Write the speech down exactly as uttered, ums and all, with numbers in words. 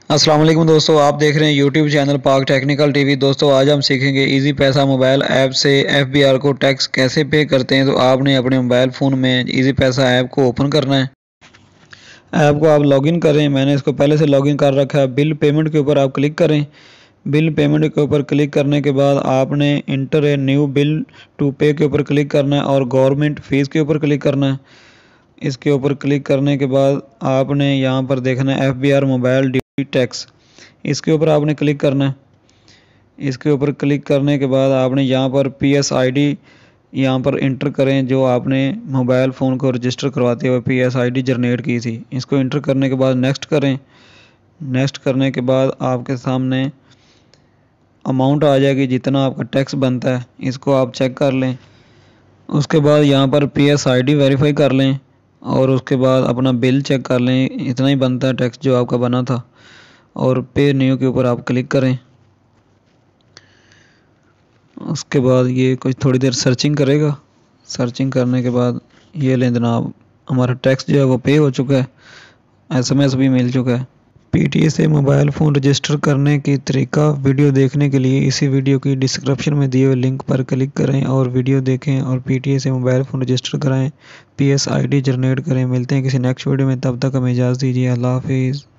अस्सलाम वालेकुम दोस्तों, आप देख रहे हैं YouTube channel Pak technical TV. दोस्तों आज हम सीखेंगे इजी पैसा मोबाइल ऐप से एफबीआर को टैक्स कैसे पे करते हैं। तो आपने अपने मोबाइल फ़ोन में इजी पैसा ऐप को ओपन करना है। ऐप को आप लॉगिन करें, मैंने इसको पहले से लॉगिन कर रखा है। बिल पेमेंट के ऊपर आप क्लिक करें। बिल पेमेंट के ऊपर क्लिक करने के बाद आपने enter a new bill to pay के ऊपर क्लिक करना है और गवर्नमेंट फ़ीस के ऊपर क्लिक करना है। इसके ऊपर क्लिक करने के बाद आपने यहाँ पर देखना है F B R mobile duty tax, इसके ऊपर आपने क्लिक करना है। इसके ऊपर क्लिक करने के बाद आपने यहाँ पर पी एस आई डी यहाँ पर इंटर करें, जो आपने मोबाइल फ़ोन को रजिस्टर करवाते हुए P S I D generate की थी। इसको इंटर करने के बाद नेक्स्ट करें। नेक्स्ट करने के बाद आपके सामने अमाउंट आ जाएगी जितना आपका टैक्स बनता है, इसको आप चेक कर लें। उसके बाद यहाँ पर P S I D verify कर लें और उसके बाद अपना बिल चेक कर लें, इतना ही बनता है टैक्स जो आपका बना था। और पे न्यू के ऊपर आप क्लिक करें। उसके बाद ये कुछ थोड़ी देर सर्चिंग करेगा। सर्चिंग करने के बाद ये लें जनाब, हमारा टैक्स जो है वो पे हो चुका है, एसएमएस भी मिल चुका है। पीटीए से मोबाइल फ़ोन रजिस्टर करने की तरीका वीडियो देखने के लिए इसी वीडियो की डिस्क्रिप्शन में दिए हुए लिंक पर क्लिक करें और वीडियो देखें और पीटीए से मोबाइल फ़ोन रजिस्टर कराएं, पीएस आईडी जनरेट करें। मिलते हैं किसी नेक्स्ट वीडियो में, तब तक हमें इजाज़त दीजिए। अल्लाह हाफिज़।